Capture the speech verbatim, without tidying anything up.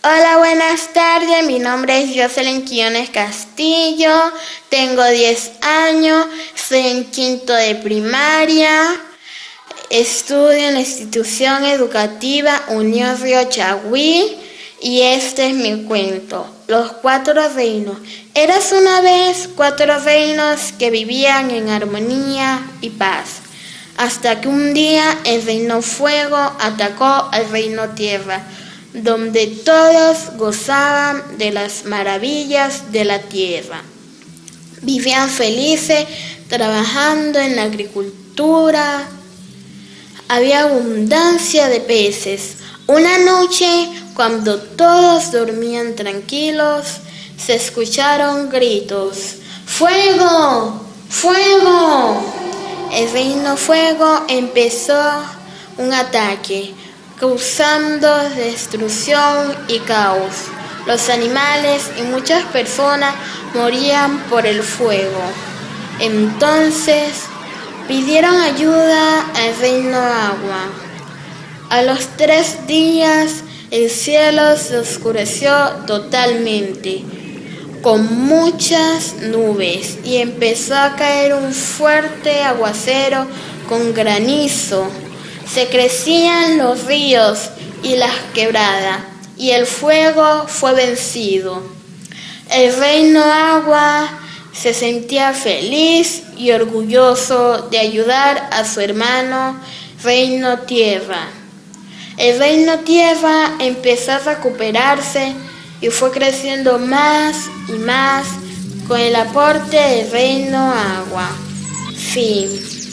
Hola, buenas tardes. Mi nombre es Jocelyn Quiñones Castillo. Tengo diez años. Soy en quinto de primaria. Estudio en la institución educativa Unión Río Chagüí. Y este es mi cuento. Los cuatro reinos. Eras una vez cuatro reinos que vivían en armonía y paz. Hasta que un día el reino fuego atacó al reino tierra, donde todos gozaban de las maravillas de la tierra. Vivían felices trabajando en la agricultura. Había abundancia de peces. Una noche, cuando todos dormían tranquilos, se escucharon gritos. ¡Fuego! ¡Fuego! El reino fuego empezó un ataque, causando destrucción y caos. Los animales y muchas personas morían por el fuego. Entonces pidieron ayuda al reino agua. A los tres días el cielo se oscureció totalmente, con muchas nubes, y empezó a caer un fuerte aguacero con granizo. Se crecían los ríos y las quebradas, y el fuego fue vencido. El reino agua se sentía feliz y orgulloso de ayudar a su hermano reino tierra. El reino tierra empezó a recuperarse y fue creciendo más y más con el aporte del reino agua. Fin.